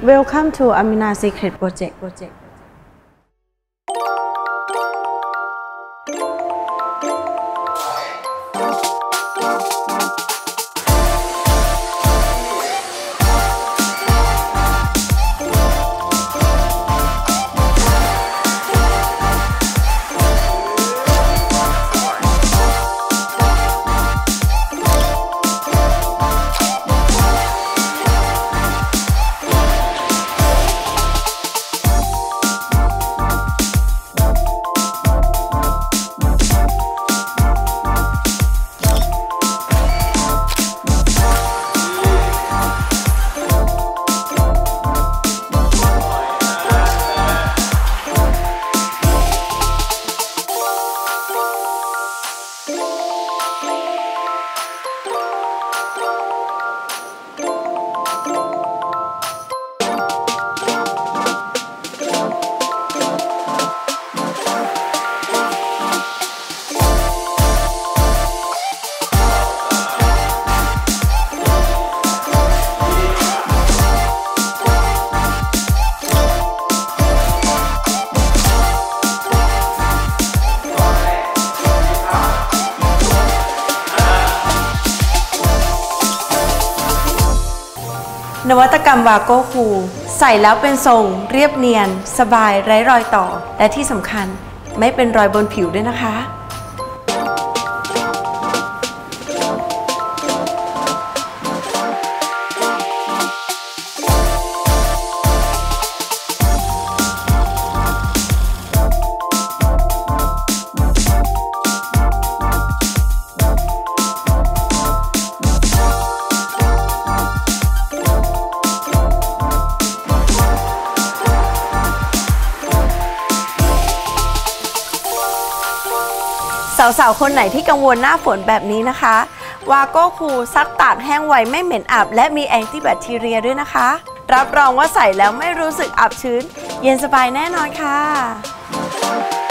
Welcome to Amina Secret Project. นวัตกรรมวาโก้คูลใส่แล้วเป็นทรงเรียบเนียนสบายไร้รอยต่อและที่สำคัญไม่เป็นรอยบนผิวด้วยนะคะสาวๆคนไหนที่กังวลหน้าฝนแบบนี้นะคะวาโก้คูลซักตากแห้งไวไม่เหม็นอับและมีแอนตี้แบคทีเรียด้วยนะคะรับรองว่าใส่แล้วไม่รู้สึกอับชื้นเย็นสบายแน่นอนค่ะ